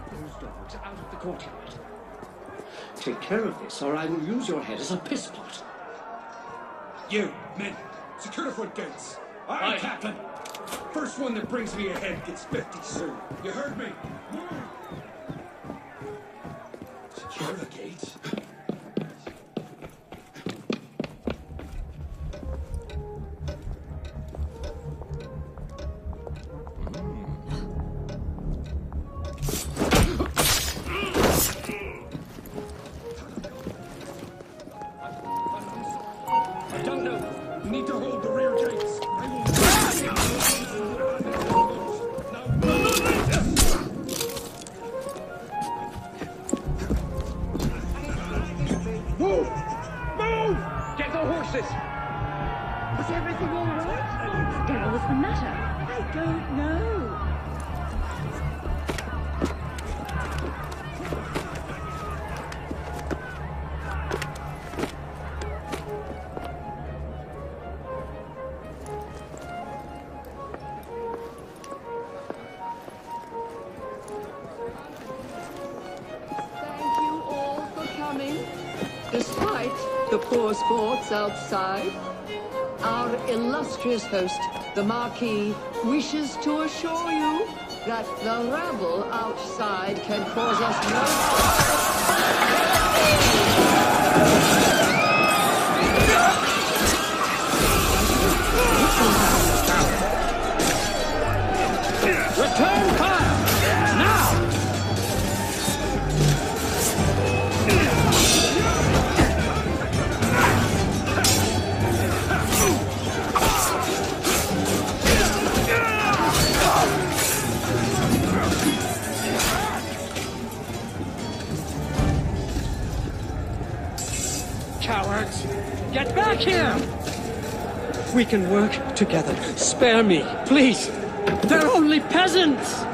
Keep those dogs out of the courtyard. Take care of this, or I will use your head as a piss pot. You, men, secure the front gates. Aye, Captain. First one that brings me a head gets 50 soon. You heard me? Secure the gates. I don't know. You need to hold the rear gates. Move! Move! Get the horses! Is everything all right? Dale, what's the matter? I don't know. Thank you all for coming. Despite the poor sports outside, our illustrious host, the Marquis, wishes to assure you that the rabble outside can cause us no... Return fire! Now! Cowards! Get back here! We can work together. Spare me, please! They're only peasants!